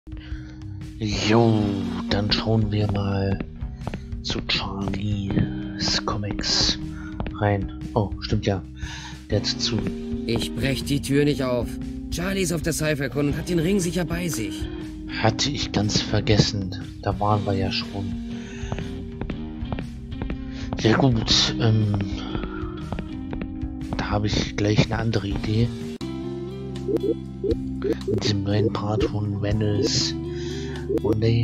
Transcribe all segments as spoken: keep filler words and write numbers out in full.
Jo, dann schauen wir mal zu Charlies Comics rein. Oh, stimmt ja. Der hat zu. Ich brech die Tür nicht auf. Charlie ist auf der Cyphercon und hat den Ring sicher bei sich. Hatte ich ganz vergessen. Da waren wir ja schon. Ja gut, ähm, da habe ich gleich eine andere Idee. Mit diesem neuen Part von Venice Monday.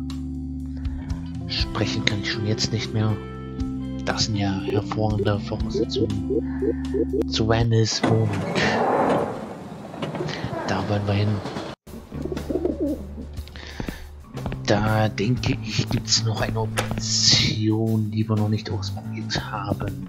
Sprechen kann ich schon jetzt nicht mehr. Das sind ja hervorragende Voraussetzungen zu Venice Wohnung. Da wollen wir hin. Da denke ich, gibt es noch eine Option, die wir noch nicht ausprobiert haben.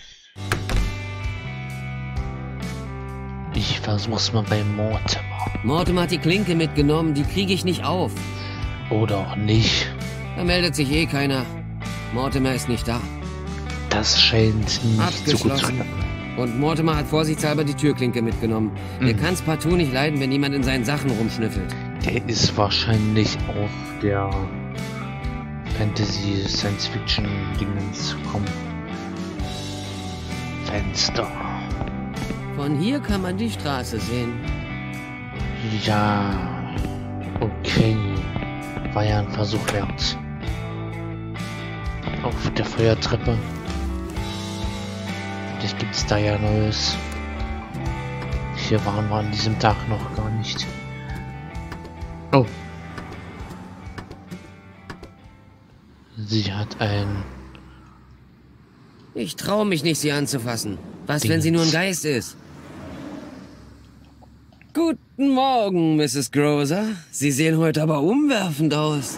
Ich versuch's mal bei Mortimer. Mortimer hat die Klinke mitgenommen, die kriege ich nicht auf. Oder auch nicht. Da meldet sich eh keiner. Mortimer ist nicht da. Das scheint nicht so gut zu klappen. Und Mortimer hat vorsichtshalber die Türklinke mitgenommen. Mhm. Er kann's partout nicht leiden, wenn jemand in seinen Sachen rumschnüffelt. Der ist wahrscheinlich auf der Fantasy Science Fiction Dingens kommen. Fenster. Von hier kann man die Straße sehen. Ja, okay. War ja ein Versuch wert. Auf der Feuertreppe. Vielleicht gibt es da ja Neues. Hier waren wir an diesem Tag noch gar nicht. Oh. Sie hat ein... Ich traue mich nicht, sie anzufassen. Was, Dings. Wenn sie nur ein Geist ist? Guten Morgen, Misses Grozer. Sie sehen heute aber umwerfend aus.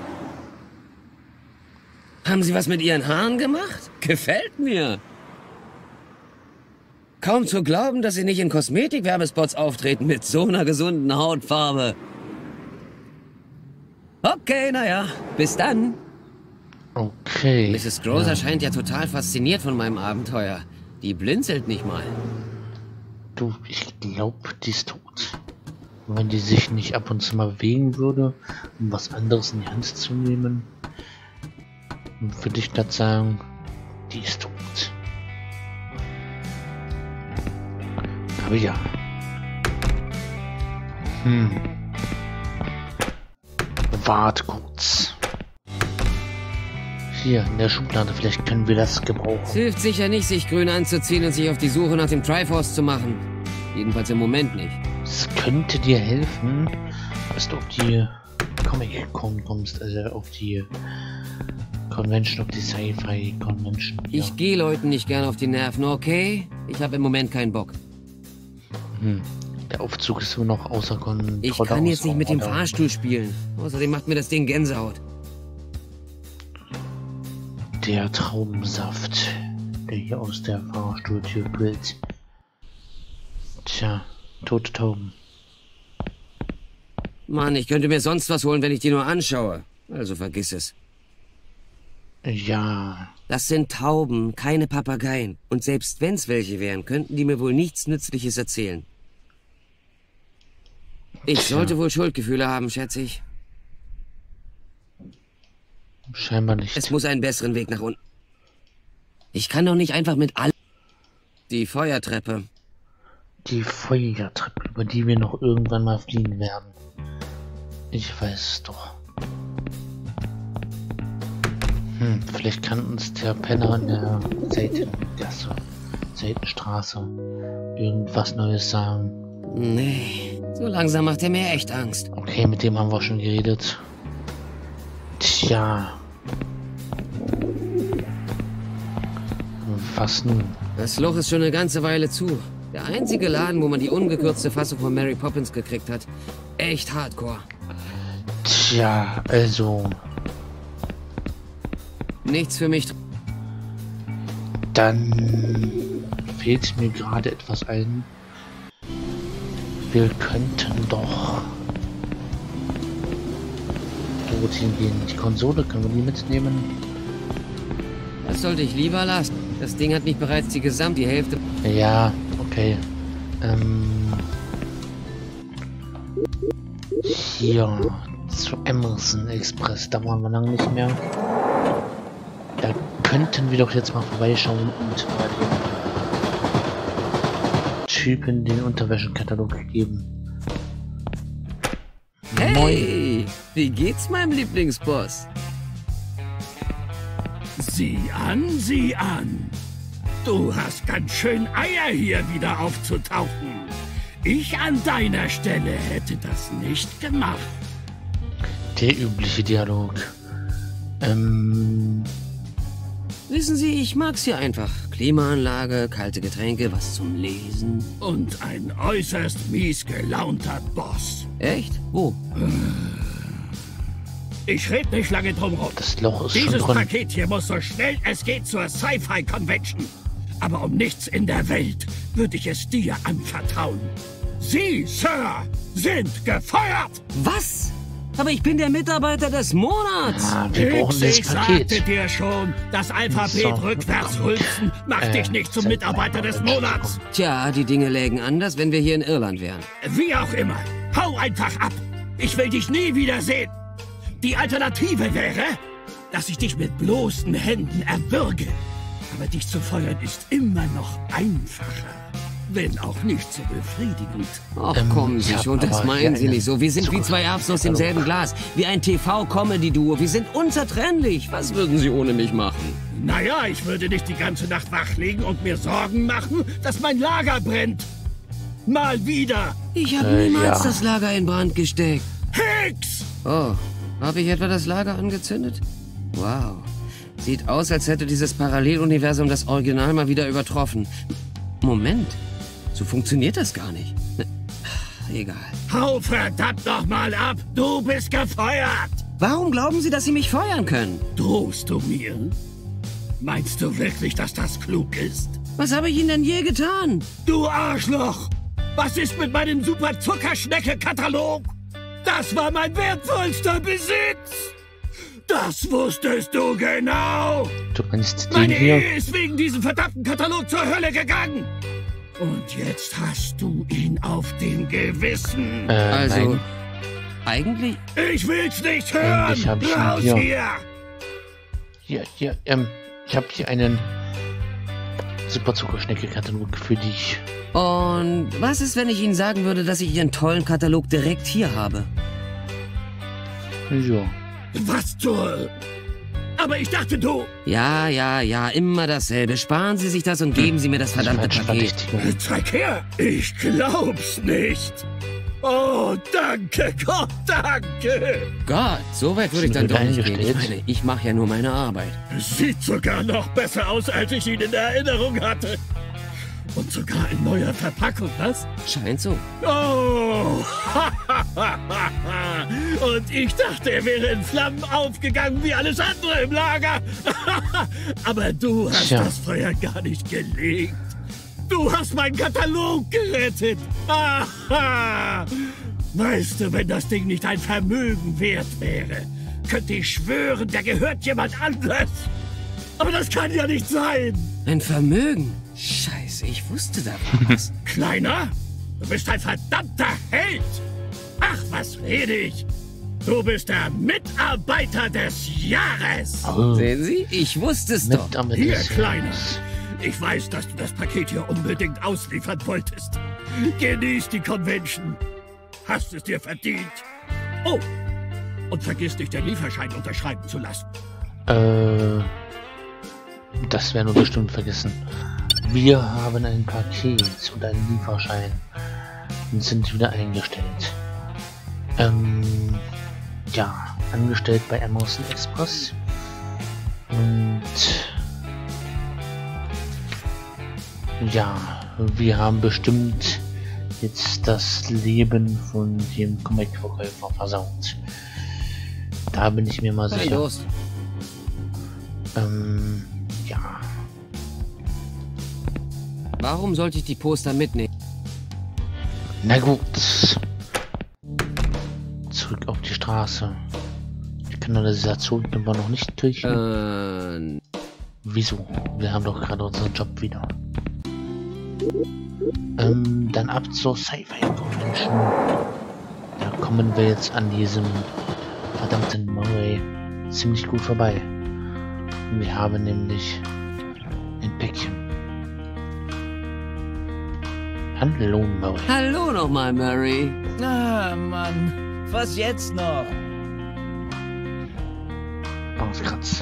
Haben Sie was mit Ihren Haaren gemacht? Gefällt mir. Kaum zu glauben, dass Sie nicht in Kosmetik-Werbespots auftreten mit so einer gesunden Hautfarbe. Okay, naja, bis dann. Okay. Misses Grozer ja. scheint ja total fasziniert von meinem Abenteuer. Die blinzelt nicht mal. Du, ich glaube, die ist tot. Und wenn die sich nicht ab und zu mal bewegen würde, um was anderes in die Hand zu nehmen, würde ich das sagen, die ist tot. Aber ja. Hm. Wart kurz. Hier in der Schublade, vielleicht können wir das gebrauchen. Es hilft sicher nicht, sich grün anzuziehen und sich auf die Suche nach dem Triforce zu machen. Jedenfalls im Moment nicht. Es könnte dir helfen, dass du auf die Comic-Con kommst, also auf die Convention, auf die Sci-Fi Convention. Ja. Ich gehe Leuten nicht gern auf die Nerven, okay? Ich habe im Moment keinen Bock. Hm. Der Aufzug ist nur noch außer Kontrolle. Ich kann jetzt nicht mit dem Fahrstuhl spielen. Außerdem macht mir das Ding Gänsehaut. Der Traubensaft, der hier aus der Fahrstuhltür quillt. Tja, tote Tauben. Mann, ich könnte mir sonst was holen, wenn ich die nur anschaue. Also vergiss es. Ja. Das sind Tauben, keine Papageien. Und selbst wenn's welche wären, könnten die mir wohl nichts Nützliches erzählen. Ich Tja. sollte wohl Schuldgefühle haben, schätze ich. Scheinbar nicht. Es muss einen besseren Weg nach unten. Ich kann doch nicht einfach mit all... Die Feuertreppe. Die Feuertreppe, über die wir noch irgendwann mal fliegen werden. Ich weiß es doch. Hm, vielleicht kann uns der Penner an der Seitengasse, Seitenstraße irgendwas Neues sagen. Nee, so langsam macht er mir echt Angst. Okay, mit dem haben wir schon geredet. Tja. Was nun? Das Loch ist schon eine ganze Weile zu. Der einzige Laden, wo man die ungekürzte Fassung von Mary Poppins gekriegt hat. Echt hardcore. Tja, also... Nichts für mich. Dann fehlt mir gerade etwas ein. Wir könnten doch dorthin gehen. Die Konsole, können wir die mitnehmen? Das sollte ich lieber lassen. Das Ding hat nicht bereits die gesamte Hälfte... Ja, okay. Ähm... Hier, zu Emerson Express. Da waren wir lange nicht mehr. Da könnten wir doch jetzt mal vorbeischauen und mal den Typen den Unterwäschekatalog geben. Hey, wie geht's meinem Lieblingsboss? Sieh an, sieh an. Du hast ganz schön Eier, hier wieder aufzutauchen. Ich an deiner Stelle hätte das nicht gemacht. Der übliche Dialog. Ähm... Wissen Sie, ich mag's hier einfach. Klimaanlage, kalte Getränke, was zum Lesen. Und ein äußerst mies gelaunter Boss. Echt? Wo? Ich red nicht lange drum rum. Das Loch ist Dieses schon drin. Paket hier muss so schnell es geht zur Sci-Fi Convention. Aber um nichts in der Welt würde ich es dir anvertrauen. Sie, Sir, sind gefeuert! Was? Aber ich bin der Mitarbeiter des Monats. Ah, wir brauchen das Ich sagte Paket. dir schon, das Alphabet So, rückwärts komm. rülpsen macht Äh, dich nicht zum seit Mitarbeiter des einmal Monats. Tja, die Dinge lägen anders, wenn wir hier in Irland wären. Wie auch immer, hau einfach ab. Ich will dich nie wiedersehen. Die Alternative wäre, dass ich dich mit bloßen Händen erwürge. Aber dich zu feuern ist immer noch einfacher. Wenn auch nicht so befriedigend. Ach, Ähm, kommen ich Sie hab schon, das aber meinen hier Sie eine nicht so. Wir sind wie Zukunft- zwei Erbsen aus demselben Glas. Wie ein T V-Comedy-Duo. Wir sind unzertrennlich. Was würden Sie ohne mich machen? Naja, ich würde nicht die ganze Nacht wachlegen und mir Sorgen machen, dass mein Lager brennt. Mal wieder. Ich habe Äh, niemals ja. das Lager in Brand gesteckt. Hicks! Oh, habe ich etwa das Lager angezündet? Wow. Sieht aus, als hätte dieses Paralleluniversum das Original mal wieder übertroffen. Moment. So funktioniert das gar nicht. Ne, egal. Hau verdammt noch mal ab. Du bist gefeuert. Warum glauben Sie, dass Sie mich feuern können? Drohst du mir? Meinst du wirklich, dass das klug ist? Was habe ich Ihnen denn je getan? Du Arschloch! Was ist mit meinem super Zuckerschnecke-Katalog? Das war mein wertvollster Besitz! Das wusstest du genau! Du meinst den Meine hier? Ehe ist wegen diesem verdammten Katalog zur Hölle gegangen! Und jetzt hast du ihn auf dem Gewissen! Äh, Also, nein. eigentlich... Ich will's nicht hören! Eigentlich hab ich ihn Raus hier. hier! Hier, hier, ähm, ich habe hier einen Super Zuckerschnecke-Katalog für dich. Und was ist, wenn ich Ihnen sagen würde, dass ich Ihren tollen Katalog direkt hier habe? Ja. Was zur... Aber ich dachte, du... Ja, ja, ja, immer dasselbe. Sparen Sie sich das und geben Sie mir das verdammte Paket. Verdächtigung. Zeig her! Ich glaub's nicht! Oh, danke, Gott, danke! Gott, so weit würde ich Sind dann wir doch nicht gehen. Ich eingestellt? meine, ich mache ja nur meine Arbeit. Sieht sogar noch besser aus, als ich ihn in Erinnerung hatte. Und sogar in neuer Verpackung, was? Scheint so. Oh! Und ich dachte, er wäre in Flammen aufgegangen wie alles andere im Lager. Aber du hast Tja. das Feuer gar nicht gelegt. Du hast meinen Katalog gerettet. Weißt du, wenn das Ding nicht ein Vermögen wert wäre, könnte ich schwören, der gehört jemand anders. Aber das kann ja nicht sein. Ein Vermögen? Scheiße, ich wusste da was. Kleiner, du bist ein verdammter Held. Ach, was rede ich? Du bist der Mitarbeiter des Jahres. Oh, Sehen Sie? Ich wusste es doch. mit damit Hier, ist- Kleiner. Ich weiß, dass du das Paket hier unbedingt ausliefern wolltest. Genieß die Convention. Hast es dir verdient. Oh, und vergiss nicht, den Lieferschein unterschreiben zu lassen. Äh, das werden wir bestimmt vergessen. Wir haben ein Paket und einen Lieferschein und sind wieder eingestellt. Ähm, ja, angestellt bei Emerson Express. Und ja, wir haben bestimmt jetzt das Leben von dem Comic-Verkäufer versaut. Da bin ich mir mal Kein sicher. Durst. Ähm, ja. Warum sollte ich die Poster mitnehmen? Na gut. Zurück auf die Straße. Die Kanalisation können wir noch nicht durch. Äh, Wieso? Wir haben doch gerade unseren Job wieder. Ähm, dann ab zur Sci-Fi Convention. Da kommen wir jetzt an diesem verdammten Murray ziemlich gut vorbei. Wir haben nämlich ein Päckchen. Hallo, Murray. Hallo nochmal, Murray. Ah, Mann. Was jetzt noch? Auskratz.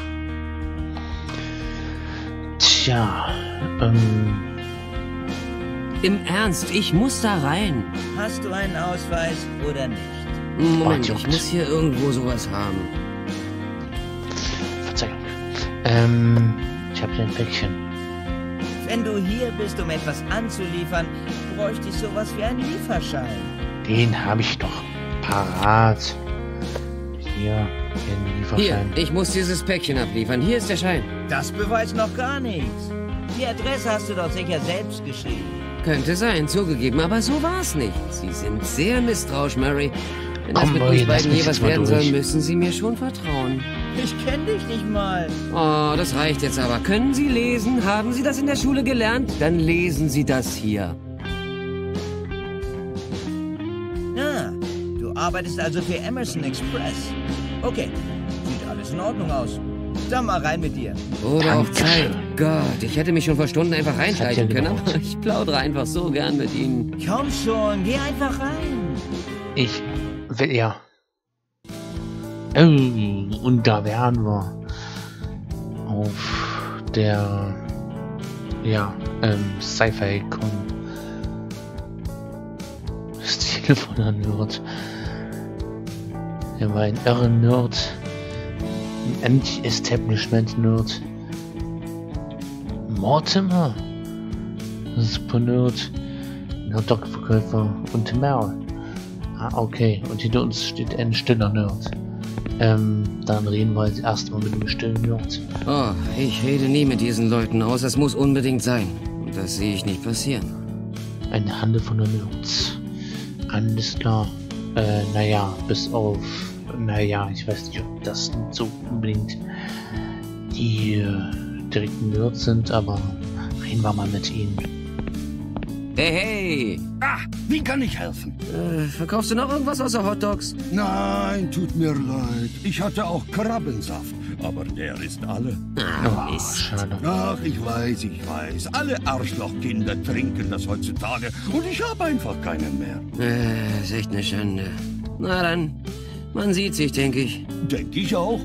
Tja, ähm... Im Ernst, ich muss da rein. Hast du einen Ausweis oder nicht? Moment, Oh, ich muss hier irgendwo sowas haben. Verzeihung. Ähm, ich habe hier ein Päckchen. Wenn du hier bist, um etwas anzuliefern, bräuchte ich sowas wie einen Lieferschein. Den habe ich doch parat. Hier, den Hier, Lieferschein. ich muss dieses Päckchen abliefern. Hier ist der Schein. Das beweist noch gar nichts. Die Adresse hast du doch sicher selbst geschrieben. Könnte sein, zugegeben, aber so war's nicht. Sie sind sehr misstrauisch, Murray. Wenn das Komm, mit Murray, uns lass beiden mich je was jetzt mal werden soll, durch. müssen Sie mir schon vertrauen. Ich kenne dich nicht mal. Oh, das reicht jetzt aber. Können Sie lesen? Haben Sie das in der Schule gelernt? Dann lesen Sie das hier. Ah, du arbeitest also für Emerson Express. Okay, sieht alles in Ordnung aus. Dann mal rein mit dir. Oder auf Dankeschön. Zeit. Gott, ich hätte mich schon vor Stunden einfach reinschleichen ja können, gedauert. aber ich plaudere einfach so gern mit Ihnen. Komm schon, geh einfach rein. Ich will ja. Oh, und da wären wir auf der ja, ähm, Sci-Fi-Con. Das Telefon an Nerd. Er war ein irre Nerd. Ein Anti-Establishment-Nerd. Mortimer. Super Nerd. Nerd-Dog-Verkäufer und Mel. Ah, okay. Und hinter uns steht ein stiller Nerd. Ähm, dann reden wir jetzt erstmal mit dem stillen Nerd. Oh, ich rede nie mit diesen Leuten aus. Es muss unbedingt sein. Und das sehe ich nicht passieren. Eine Handel von der Nerds. Alles klar. Äh, naja, bis auf... Naja, ich weiß nicht, ob das so unbedingt die äh, direkten Nerds sind, aber reden wir mal mit ihnen. Hey, hey! Ah, wie kann ich helfen? Äh, verkaufst du noch irgendwas außer Hotdogs? Nein, tut mir leid. Ich hatte auch Krabbensaft, aber der ist alle. Ah, Oh, Mist. schade. Ach, ich weiß, ich weiß. Alle Arschlochkinder trinken das heutzutage und ich habe einfach keinen mehr. Äh, ist echt eine Schande. Na dann, man sieht sich, denke ich. Denke ich auch.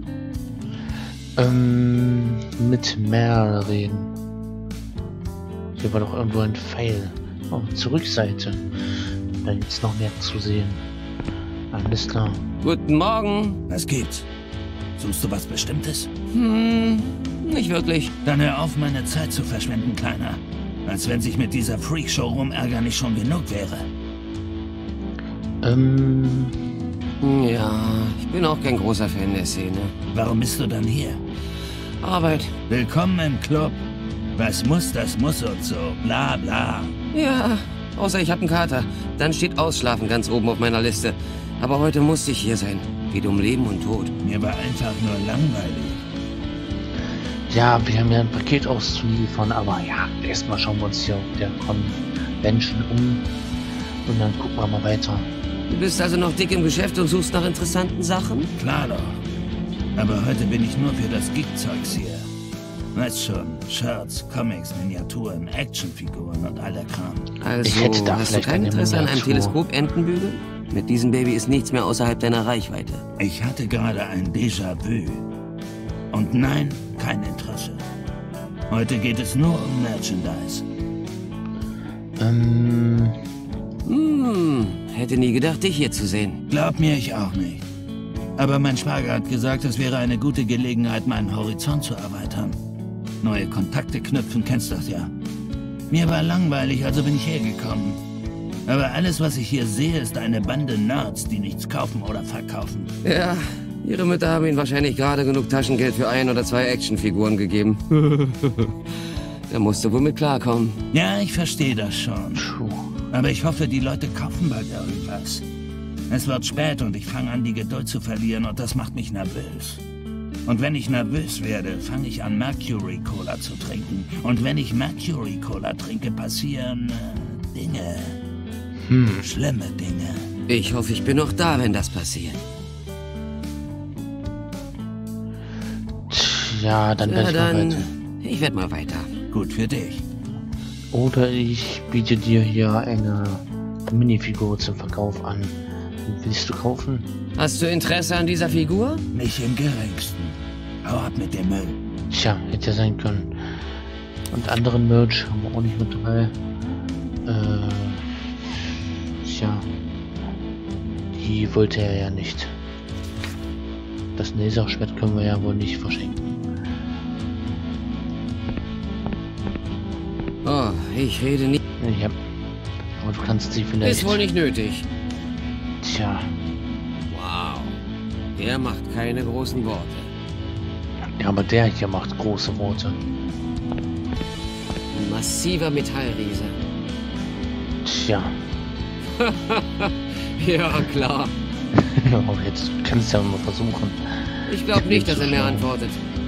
Ähm, mit Merl reden. Hier war doch irgendwo ein Pfeil. Oh, zur Rückseite. Da gibt's noch mehr zu sehen. Alles klar. Guten Morgen. Was gibt's? Suchst du was Bestimmtes? Hm, nicht wirklich. Dann hör auf, meine Zeit zu verschwenden, Kleiner. Als wenn sich mit dieser Freakshow rumärgern nicht schon genug wäre. Ähm, Ja, ich bin auch kein großer Fan der Szene. Warum bist du dann hier? Arbeit. Willkommen im Club. Was muss, das muss und so. Bla bla. Ja, außer ich habe einen Kater. Dann steht Ausschlafen ganz oben auf meiner Liste. Aber heute musste ich hier sein. Geht um Leben und Tod. Mir war einfach nur langweilig. ja, wir haben ja ein Paket auszuliefern, aber ja, erstmal schauen wir uns hier auf der Convention um. Und dann gucken wir mal weiter. Du bist also noch dick im Geschäft und suchst nach interessanten Sachen? Klar doch. Aber heute bin ich nur für das Geek-Zeugs hier. Weißt schon, Shirts, Comics, Miniaturen, Actionfiguren und all der Kram. Also, Ich hätte da hast du vielleicht kein eine Interesse an einem Miniatur. Teleskop-Entenbügel? Mit diesem Baby ist nichts mehr außerhalb deiner Reichweite. Ich hatte gerade ein Déjà-vu. Und nein, kein Interesse. Heute geht es nur um Merchandise. Ähm, Hm, hätte nie gedacht, dich hier zu sehen. Glaub mir, ich auch nicht. Aber mein Schwager hat gesagt, es wäre eine gute Gelegenheit, meinen Horizont zu erweitern. Neue Kontakte knüpfen, kennst das ja. Mir war langweilig, also bin ich hergekommen. Aber alles, was ich hier sehe, ist eine Bande Nerds, die nichts kaufen oder verkaufen. Ja, ihre Mütter haben ihnen wahrscheinlich gerade genug Taschengeld für ein oder zwei Actionfiguren gegeben. Da musst du wohl mit klarkommen. Ja, ich verstehe das schon. puh. Aber ich hoffe, die Leute kaufen bald irgendwas. Es wird spät und ich fange an, die Geduld zu verlieren und das macht mich nervös. Und wenn ich nervös werde, fange ich an, Mercury Cola zu trinken. Und wenn ich Mercury Cola trinke, passieren äh, Dinge. Hm. Schlimme Dinge. Ich hoffe, ich bin noch da, wenn das passiert. Ja, dann werde Ja, ich mal dann... weiter. Ich werde mal weiter. Gut für dich. Oder ich biete dir hier eine Minifigur zum Verkauf an. Willst du kaufen? Hast du Interesse an dieser Figur? Nicht im geringsten. Hau ab mit dem Müll. Tja, hätte ja sein können. Und anderen Merch haben wir auch nicht mit dabei. Äh, tja. Die wollte er ja nicht. Das Laserschwert können wir ja wohl nicht verschenken. Oh, ich rede nicht. Ja. Aber du kannst sie vielleicht... Ist wohl nicht nötig. Tja. Wow. Der macht keine großen Worte. Ja, aber der hier macht große Worte. Ein massiver Metallriese. Tja. Ja, klar. Aber jetzt kannst du ja mal versuchen. Ich glaube nicht, dass er mir antwortet.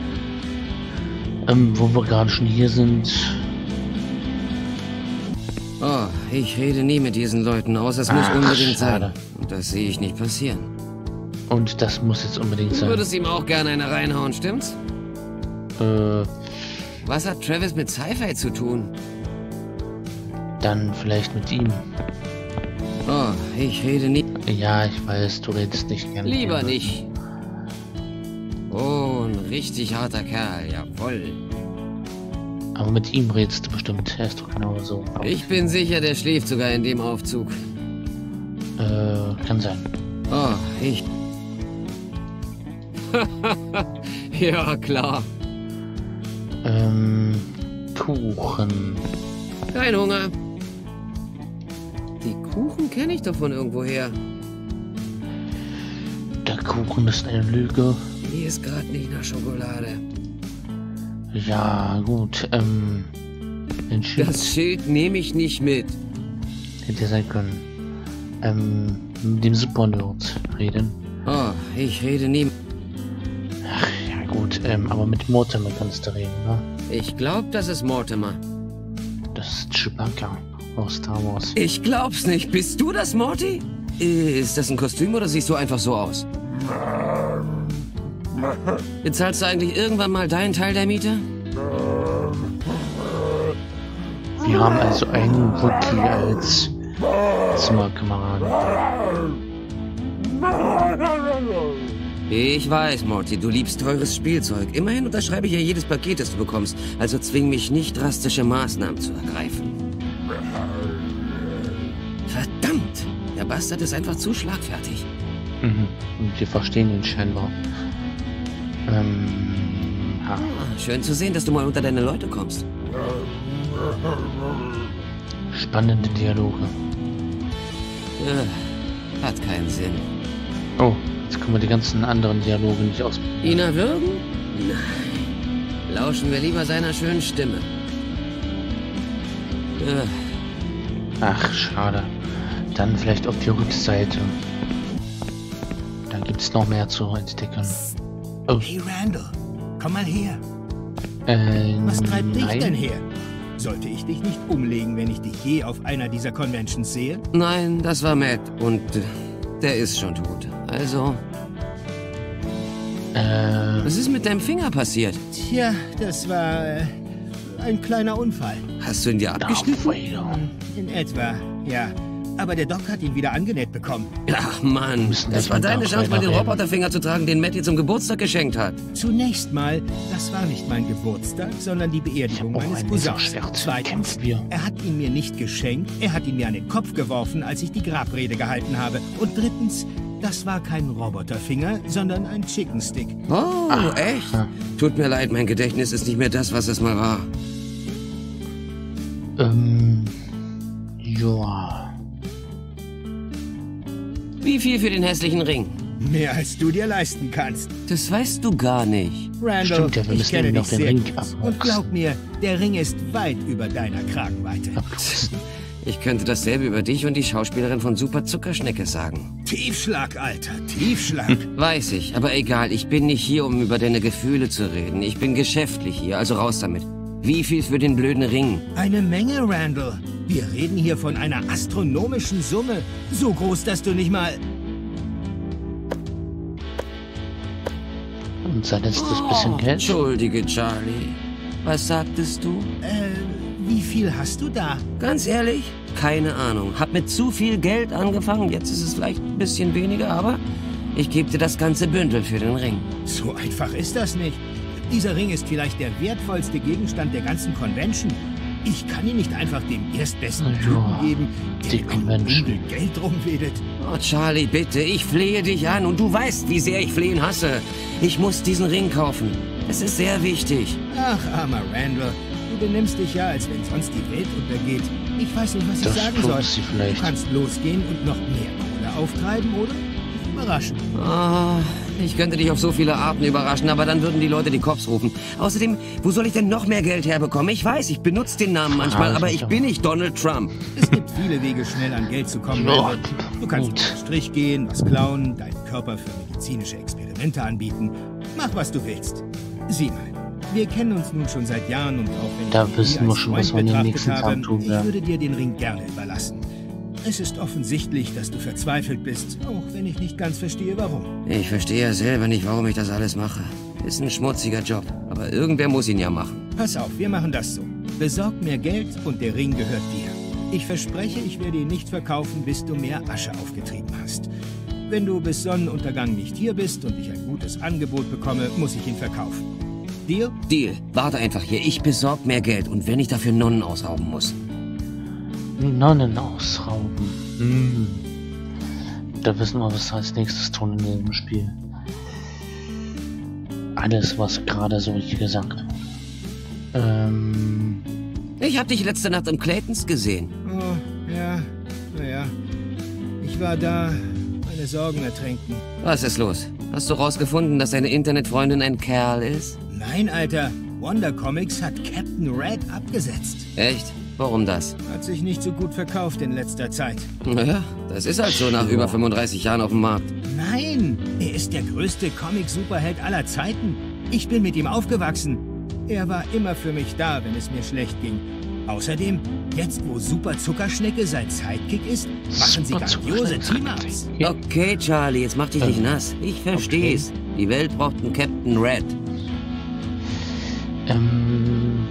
Ähm, wo wir gerade schon hier sind. Oh, ich rede nie mit diesen Leuten, außer es muss Ach, unbedingt schade. sein. Und das sehe ich nicht passieren. Und das muss jetzt unbedingt Du sein. würdest ihm auch gerne eine reinhauen, stimmt's? Äh, Was hat Travis mit Sci-Fi zu tun? dann vielleicht mit ihm. Oh, ich rede nie. Ja, ich weiß, du redest nicht gerne. mit Lieber ihm. nicht. Oh, ein richtig harter Kerl, jawoll. Aber mit ihm redest du bestimmt. Er ist doch genauso. Ich bin sicher, der schläft sogar in dem Aufzug. Äh, kann sein. Oh, ich... Ja, klar. Ähm, Kuchen. Kein Hunger. Die Kuchen kenne ich doch von irgendwoher. Der Kuchen ist eine Lüge. Hier ist gerade nicht nach Schokolade. Ja, gut, ähm, den Schild Das Schild nehme ich nicht mit. hätte sein können. Ähm, mit dem Supernerd reden. Oh, ich rede nie. Ach, ja gut, ähm, aber mit Mortimer kannst du reden, ne? Ich glaube, das ist Mortimer. Das ist Chewbacca aus Star Wars. Ich glaub's nicht. Bist du das, Morty? Ist das ein Kostüm oder siehst du einfach so aus? Bezahlst du eigentlich irgendwann mal deinen Teil der Miete? Wir haben also einen Wookie als Zimmerkameraden. Ich weiß, Morty, du liebst teures Spielzeug. Immerhin unterschreibe ich ja jedes Paket, das du bekommst. Also zwing mich nicht, drastische Maßnahmen zu ergreifen. Verdammt! Der Bastard ist einfach zu schlagfertig. Mhm. Und wir verstehen ihn scheinbar. Ähm, ha. Ah, schön zu sehen, dass du mal unter deine Leute kommst. Spannende Dialoge. Äh, hat keinen Sinn. Oh, jetzt können wir die ganzen anderen Dialoge nicht aus. Ina würgen? Nein. Lauschen wir lieber seiner schönen Stimme. Äh, Ach, schade. Dann vielleicht auf die Rückseite. Da gibt es noch mehr zu entdecken. Oh, Hey Randall, komm mal her. äh, Was treibt dich nein. denn her? Sollte ich dich nicht umlegen, wenn ich dich je auf einer dieser Conventions sehe? nein, das war Matt und äh, der ist schon tot. Also, Äh, was ist mit deinem Finger passiert? Tja, das war äh, ein kleiner Unfall. Hast du ihn dir abgeschnitten? Darth Vader. In etwa, ja. Aber der Doc hat ihn wieder angenäht bekommen. Ach Mann, Müssen das nicht war mit deine Darth Chance, mal den Vader reden. Roboterfinger zu tragen, den Matt dir zum Geburtstag geschenkt hat. Zunächst mal, das war nicht mein Geburtstag, sondern die Beerdigung Ich hab auch meines ein Cousins. Laserschwert. Zweitens, Kämpfen wir. er hat ihn mir nicht geschenkt, er hat ihn mir an den Kopf geworfen, als ich die Grabrede gehalten habe. Und drittens, das war kein Roboterfinger, sondern ein Chicken Stick. Oh, echt? Tut mir leid, mein Gedächtnis ist nicht mehr das, was es mal war. Ähm, ja. Wie viel für den hässlichen Ring? Mehr als du dir leisten kannst. Das weißt du gar nicht. Randall, Stimmt ja, wir ich müssen kenne ihm dich noch den sehr Ring gut. abmurksen. Und glaub mir, der Ring ist weit über deiner Kragenweite. Ich könnte dasselbe über dich und die Schauspielerin von Super Zuckerschnecke sagen. Tiefschlag, Alter, Tiefschlag. Weiß ich, aber egal, ich bin nicht hier, um über deine Gefühle zu reden. Ich bin geschäftlich hier, also raus damit. Wie viel für den blöden Ring? Eine Menge, Randall. Wir reden hier von einer astronomischen Summe. So groß, dass du nicht mal... Und sein letztes bisschen Geld. Entschuldige, Charlie. Was sagtest du? Äh, wie viel hast du da? Ganz ehrlich, keine Ahnung. Hab mit zu viel Geld angefangen. Jetzt ist es vielleicht ein bisschen weniger, aber ich gebe dir das ganze Bündel für den Ring. So einfach ist das nicht. Dieser Ring ist vielleicht der wertvollste Gegenstand der ganzen Convention. Ich kann ihn nicht einfach dem erstbesten Ja, Typen geben, die der ein Convention. Bündel Geld rumwedelt. Oh, Charlie, bitte, ich flehe dich an und du weißt, wie sehr ich Flehen hasse. Ich muss diesen Ring kaufen. Es ist sehr wichtig. Ach, armer Randall, du benimmst dich ja, als wenn sonst die Welt untergeht. Ich weiß nicht, was ich Das sagen tut soll. sie vielleicht. Du kannst losgehen und noch mehr Kohle auftreiben, oder? Dich überraschen. Oh, ich könnte dich auf so viele Arten überraschen, aber dann würden die Leute die Cops rufen. Außerdem, wo soll ich denn noch mehr Geld herbekommen? Ich weiß, ich benutze den Namen manchmal, Ah, aber ich sicher. bin nicht Donald Trump. Es gibt viele Wege, schnell an Geld zu kommen. Ja, Randall. Du kannst gut. auf den Strich gehen, was klauen, deinen Körper für medizinische Experimente anbieten. Mach, was du willst. Sieh mal, wir kennen uns nun schon seit Jahren und auch wenn Da ich dich wissen nie wir als schon, was Freund wir in den betrachtet nächsten habe, Tagen tun ich werden. würde dir den Ring gerne überlassen. Es ist offensichtlich, dass du verzweifelt bist, auch wenn ich nicht ganz verstehe, warum. Ich verstehe ja selber nicht, warum ich das alles mache. Ist ein schmutziger Job, aber irgendwer muss ihn ja machen. Pass auf, wir machen das so. Besorg mir Geld und der Ring gehört dir. Ich verspreche, ich werde ihn nicht verkaufen, bis du mehr Asche aufgetrieben hast. Wenn du bis Sonnenuntergang nicht hier bist und ich ein gutes Angebot bekomme, muss ich ihn verkaufen. Deal? Deal, warte einfach hier. Ich besorg mehr Geld und wenn ich dafür Nonnen ausrauben muss. Nonnen ausrauben. Hm. Da wissen wir, was wir als nächstes tun in diesem Spiel. Alles, was gerade so wie gesagt wurde. Ähm. Ich hab dich letzte Nacht im Claytons gesehen. Oh, ja, naja. Ich war da, meine Sorgen ertränken. Was ist los? Hast du rausgefunden, dass deine Internetfreundin ein Kerl ist? Nein, Alter. Wonder Comics hat Captain Red abgesetzt. Echt? Warum das? Hat sich nicht so gut verkauft in letzter Zeit. Naja, das ist halt so nach über fünfunddreißig Jahren auf dem Markt. Nein, er ist der größte Comic-Superheld aller Zeiten. Ich bin mit ihm aufgewachsen. Er war immer für mich da, wenn es mir schlecht ging. Außerdem, jetzt wo Super Zuckerschnecke sein Sidekick ist, machen sie Super grandiose Zuckerschnecke. Team-Ups. Ja. Okay, Charlie, jetzt mach dich nicht nass. Ich versteh's. Die Welt braucht einen Captain Red. Ähm.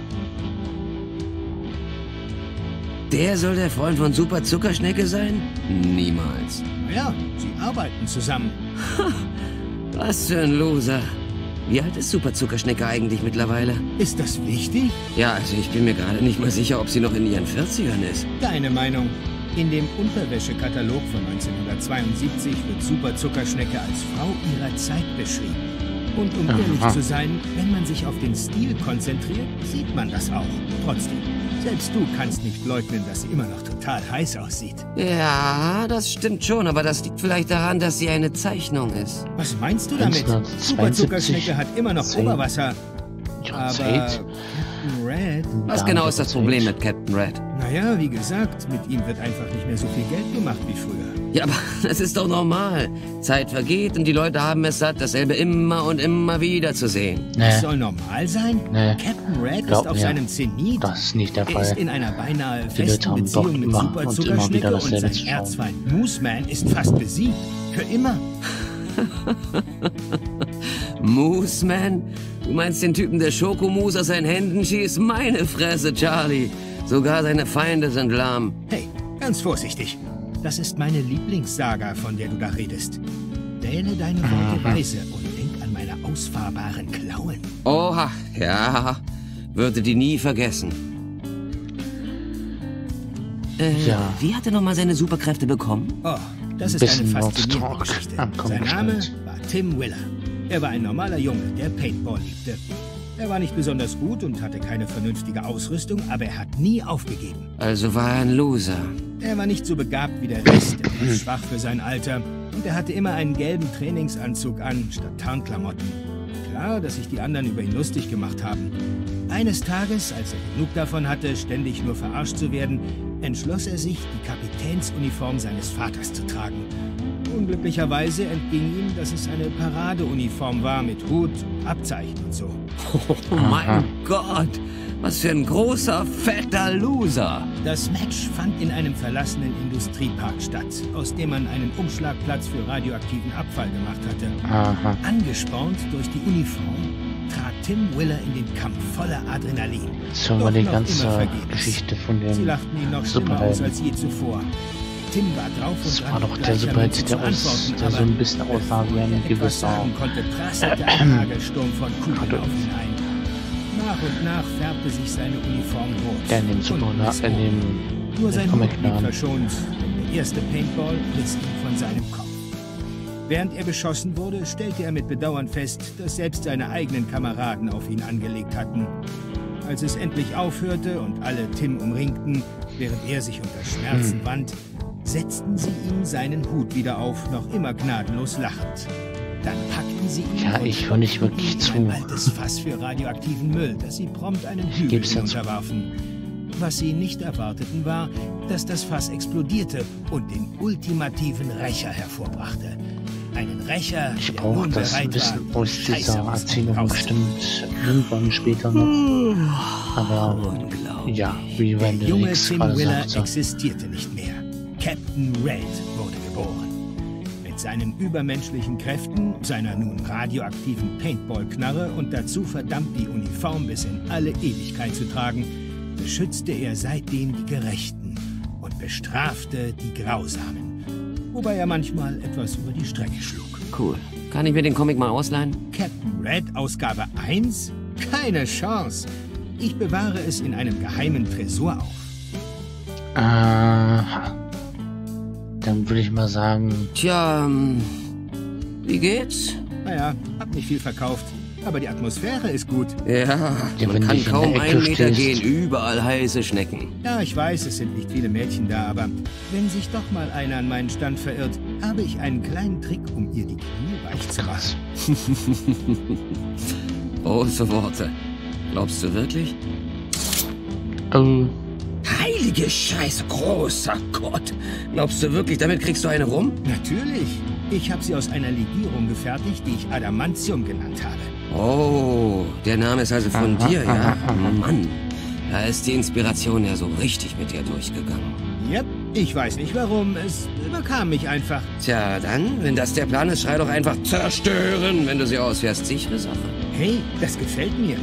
Der soll der Freund von Super Zuckerschnecke sein? Niemals. Ja, sie arbeiten zusammen. Was für ein Loser. Wie alt ist Super Zuckerschnecke eigentlich mittlerweile? Ist das wichtig? Ja, also ich bin mir gerade nicht mal sicher, ob sie noch in ihren vierzigern ist. Deine Meinung? In dem Unterwäschekatalog von neunzehnhundertzweiundsiebzig wird Super Zuckerschnecke als Frau ihrer Zeit beschrieben. Und um Aha. ehrlich zu sein, wenn man sich auf den Stil konzentriert, sieht man das auch. Trotzdem, selbst du kannst nicht leugnen, dass sie immer noch total heiß aussieht. Ja, das stimmt schon, aber das liegt vielleicht daran, dass sie eine Zeichnung ist. Was meinst du damit? neunzehnhundertzweiundsiebzig Super Zuckerschnecke hat immer noch Zehn. Oberwasser. Ja, Aber Zeit. Captain Red? Was Da genau haben ist wir das Zeit. Problem mit Captain Red? Naja, wie gesagt, mit ihm wird einfach nicht mehr so viel Geld gemacht wie früher. Ja, aber das ist doch normal. Zeit vergeht und die Leute haben es satt, dasselbe immer und immer wieder zu sehen. Das Nee, soll normal sein? Nee. Captain Red Glaub ist auf mir. seinem Zenit. das ist nicht der Er ist Fall. in einer beinahe Die Leute festen haben Bock, Beziehung mit immer Super und immer Zuckerschnecke wieder und dasselbe sein zu schauen. Erzfeind Mooseman ist fast besiegt. Für immer. Mooseman? Du meinst den Typen, der Schokomus aus seinen Händen schießt? Meine Fresse, Charlie. Sogar seine Feinde sind lahm. Hey, ganz vorsichtig. Das ist meine Lieblingssaga, von der du da redest. Wähle deine Worte weise und denk an meine ausfahrbaren Klauen. Oha, ja. Würde die nie vergessen. Äh, Ja. wie hat er nochmal seine Superkräfte bekommen? Oh, das ist Bisschen eine faszinierende Talk Geschichte. am Sein Name Kommentar. war Tim Willer. Er war ein normaler Junge, der Paintball liebte. Er war nicht besonders gut und hatte keine vernünftige Ausrüstung, aber er hat nie aufgegeben. Also war er ein Loser. Er war nicht so begabt wie der Rest, er war schwach für sein Alter und er hatte immer einen gelben Trainingsanzug an, statt Tarnklamotten. Klar, dass sich die anderen über ihn lustig gemacht haben. Eines Tages, als er genug davon hatte, ständig nur verarscht zu werden, entschloss er sich, die Kapitänsuniform seines Vaters zu tragen. Unglücklicherweise entging ihm, dass es eine Paradeuniform war mit Hut, Abzeichen und so. Oh mein Gott, was für ein großer, fetter Loser. Das Match fand in einem verlassenen Industriepark statt, aus dem man einen Umschlagplatz für radioaktiven Abfall gemacht hatte. Aha. Angespornt durch die Uniform trat Tim Willer in den Kampf voller Adrenalin. So war die ganze Geschichte von Sie dem lachten ihn noch schlimmer aus als je zuvor. Tim war drauf und Das dran, war doch der gleich am Superheld, Menschen der, zu aus, antworten, der so aber ein bisschen aussah wie ein etwas gewisser sagen konnte, prasselte ein Hagelsturm von Kugeln auf ihn ein. Nach und nach färbte sich seine Uniform rot. der in dem Super, und in bis dem, Nur dem sein Hut blieb Comic-Namen. verschont, denn der erste Paintball riss ihn von seinem Kopf. Während er beschossen wurde, stellte er mit Bedauern fest, dass selbst seine eigenen Kameraden auf ihn angelegt hatten. Als es endlich aufhörte und alle Tim umringten, während er sich unter Schmerzen Hm. wand, setzten sie ihm seinen Hut wieder auf, noch immer gnadenlos lachend. Dann packten sie ihn Ja, und ich höre nicht wirklich in zu. ein altes Fass für radioaktiven Müll, das sie prompt einen Hügel geb's ja zu. hinunterwarfen. Was sie nicht erwarteten war, dass das Fass explodierte und den ultimativen Rächer hervorbrachte. Einen Rächer, Ich der brauche nun das ein bereit bisschen war, aus Scheiße dieser aus dem Erzählung Haus zu bestimmt irgendwann später noch. Aber Unglaublich. ja, wie Der Randall junge X Tim gerade Willer sagte. existierte nicht mehr. Captain Red wurde geboren. Mit seinen übermenschlichen Kräften, seiner nun radioaktiven Paintball-Knarre und dazu verdammt die Uniform bis in alle Ewigkeit zu tragen, beschützte er seitdem die Gerechten und bestrafte die Grausamen. Wobei er manchmal etwas über die Strecke schlug. Cool. Kann ich mir den Comic mal ausleihen? Captain Red, Ausgabe eins? Keine Chance. Ich bewahre es in einem geheimen Tresor auf. Aha. Dann würde ich mal sagen, Tja, ähm, wie geht's? Naja, hab nicht viel verkauft, aber die Atmosphäre ist gut. Ja, Ja, man wenn kann dich in kaum der Ecke einen Meter stehst. gehen, überall heiße Schnecken. Ja, ich weiß, es sind nicht viele Mädchen da, aber wenn sich doch mal einer an meinen Stand verirrt, habe ich einen kleinen Trick, um ihr die Knie weich zu machen. Große Worte. Glaubst du wirklich? ähm, Heilige Scheiße, großer Gott. Glaubst du wirklich, damit kriegst du eine rum? Natürlich. Ich habe sie aus einer Legierung gefertigt, die ich Adamantium genannt habe. Oh, der Name ist also von Aha, dir, ja? aha, aha. Mann, da ist die Inspiration ja so richtig mit dir durchgegangen. Yep, ich weiß nicht warum, es überkam mich einfach. Tja, dann, wenn das der Plan ist, schrei doch einfach zerstören, wenn du sie ausfährst. Sichere Sache. Hey, das gefällt mir.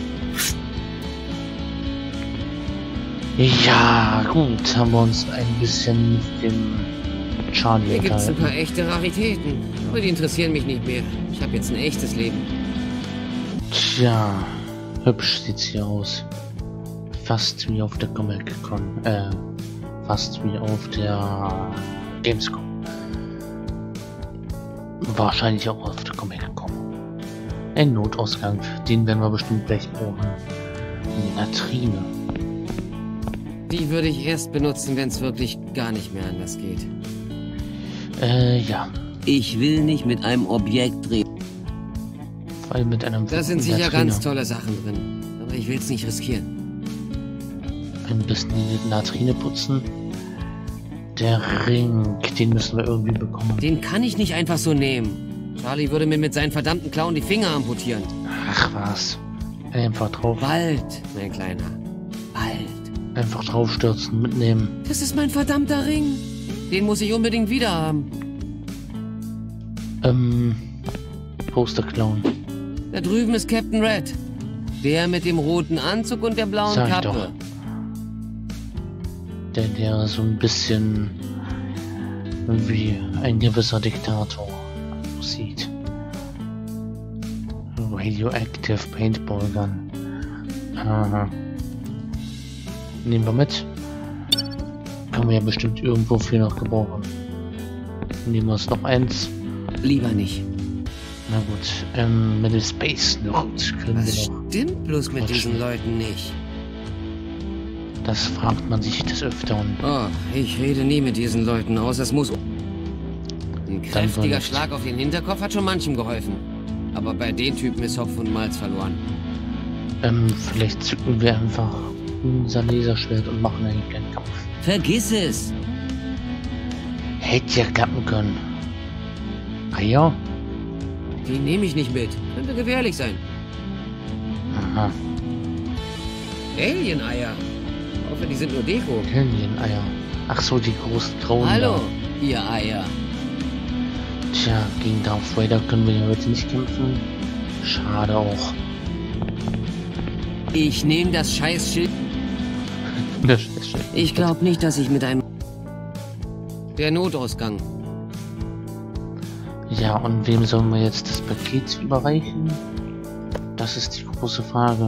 ja, gut, haben wir uns ein bisschen dem Charlie Hier gibt's ein unterhalten. paar echte Raritäten, aber die interessieren mich nicht mehr. Ich habe jetzt ein echtes Leben. Tja, hübsch sieht's hier aus. Fast wie auf der Comic-Con, äh, fast wie auf der Gamescom. Wahrscheinlich auch auf der Comic-Con. Ein Notausgang, den werden wir bestimmt gleich brauchen. Eine Latrine. Die würde ich erst benutzen, wenn es wirklich gar nicht mehr anders geht. Äh, ja, Ich will nicht mit einem Objekt reden. weil mit einem Da sind Latrine sicher ganz tolle Sachen drin, aber ich will es nicht riskieren. ein bisschen die Latrine putzen. Der Ring, den müssen wir irgendwie bekommen. Den kann ich nicht einfach so nehmen. Charlie würde mir mit seinen verdammten Klauen die Finger amputieren. Ach was. Einfach drauf, Bald, mein Kleiner. Bald. einfach draufstürzen, mitnehmen. Das ist mein verdammter Ring. Den muss ich unbedingt wieder haben. Ähm, Poster klauen. Da drüben ist Captain Red. Der mit dem roten Anzug und der blauen Sag ich Kappe. doch. Der, der so ein bisschen wie ein gewisser Diktator aussieht. Radioactive Paintball Gun. Aha. Nehmen wir mit. Können wir ja bestimmt irgendwo für noch gebrauchen. Nehmen wir uns noch eins. Lieber nicht. Na gut, ähm, mit dem Space Note können Was wir noch. stimmt bloß mit Quatschen. diesen Leuten nicht? Das fragt man sich des Öfteren. Oh, ich rede nie mit diesen Leuten aus. Es muss... Ein kräftiger nicht. Schlag auf den Hinterkopf hat schon manchem geholfen. Aber bei den Typen ist Hopf und Malz verloren. Ähm, vielleicht zücken wir einfach unser Laserschwert und machen einen kleinen Kampf. Vergiss es! Hätte ja klappen können. Eier? Die nehme ich nicht mit. Könnte gefährlich sein. Aha. Alien-Eier. Ich hoffe, die sind nur Deko. Alien-Eier. Ach so, die großen grauen. Hallo, da. ihr Eier. Tja, gegen Darth Vader können wir heute nicht kämpfen. Schade auch. Ich nehme das Scheißschild. Das Scheißschild. Ich glaube nicht, dass ich mit einem... Der Notausgang. Ja, und wem sollen wir jetzt das Paket überreichen? Das ist die große Frage.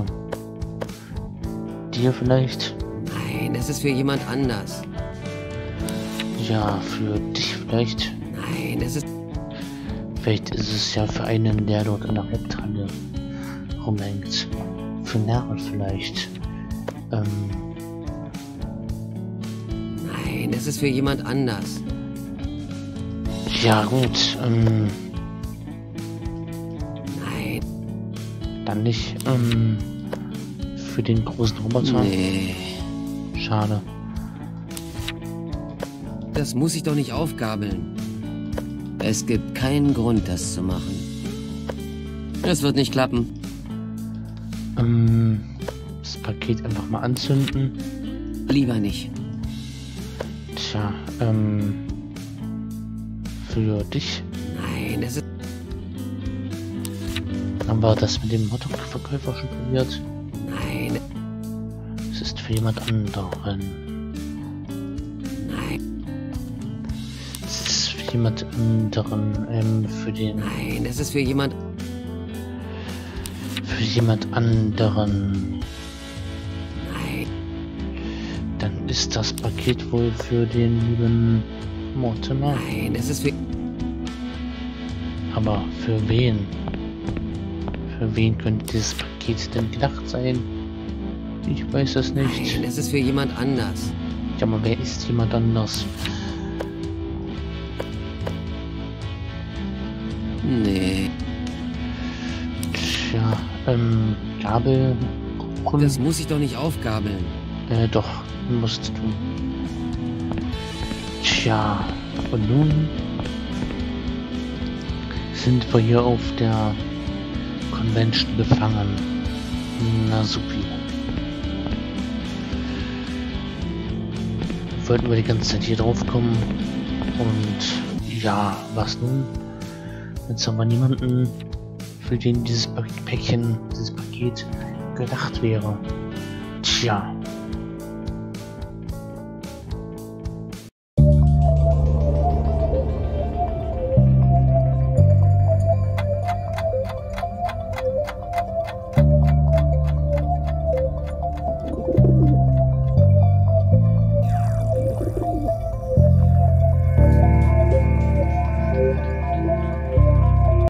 Dir vielleicht? Nein, es ist für jemand anders. Ja, für dich vielleicht. Nein, es ist... Vielleicht ist es ja für einen, der dort in der Haupthalle rumhängt. Für Nerven vielleicht. Ähm... Nein, es ist für jemand anders. Ja gut, ähm... Nein. Dann nicht, ähm... für den großen Roboter. Nee. Schade. Das muss ich doch nicht aufgabeln. Es gibt keinen Grund, das zu machen. Es wird nicht klappen. Ähm... Das Paket einfach mal anzünden. Lieber nicht. Tja, ähm... für dich. Nein, es ist... Haben wir das mit dem Hotdog-Verkäufer schon probiert? Nein. Es ist für jemand anderen. Nein. Es ist für jemand anderen, ähm, für den... Nein, es ist für jemand... Für jemand anderen. Nein. Dann ist das Paket wohl für den lieben Mortimer. Nein, es ist für... Aber für wen? Für wen könnte dieses Paket denn gedacht sein? Ich weiß es nicht. Nein, es ist für jemand anders. Ja, aber wer ist jemand anders? Nee. Tja, ähm, Gabel... Das muss ich doch nicht aufgabeln. Äh, doch, musst du. Tja, und nun sind wir hier auf der Convention gefangen. Na supi. Wollten wir die ganze Zeit hier drauf kommen. Und ja, was nun? Jetzt haben wir niemanden, für den dieses Päckchen, dieses Paket gedacht wäre. Tja.